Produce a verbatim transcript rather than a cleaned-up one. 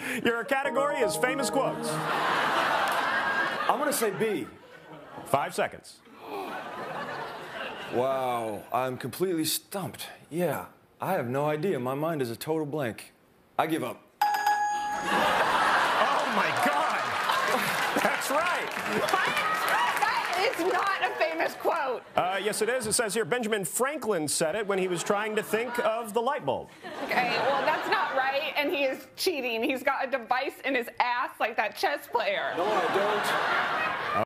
Your category is famous quotes. I'm going to say B. Five seconds. Wow, I'm completely stumped. Yeah, I have no idea. My mind is a total blank. I give up. Oh, my God. That's right. That is not a famous quote. Uh, yes, it is. It says here, Benjamin Franklin said it when he was trying to think of the light bulb. Okay, well, that's not right, and he is cheating. He's got a device in his ass like that chess player. No, I don't.